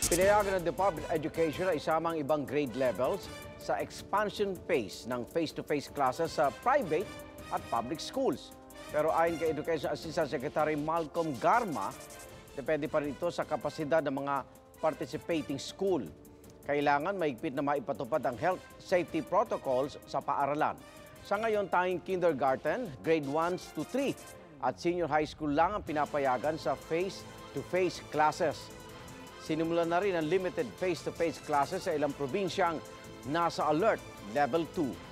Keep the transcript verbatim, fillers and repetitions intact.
Pinayagan ng Department of Education na isama ang ibang grade levels sa expansion phase ng face-to-face classes sa private at public schools. Pero ayon kay Education Assistant Secretary Malcolm Garma, depende pa rin ito sa kapasidad ng mga participating school. Kailangan mahigpit na maipatupad ang health safety protocols sa paaralan. Sa ngayon, tanging kindergarten, grade one to three at senior high school lang ang pinapayagan sa face-to-face classes. Sinimulan na rin ang limited face-to-face classes sa ilang probinsyang nasa alert level two.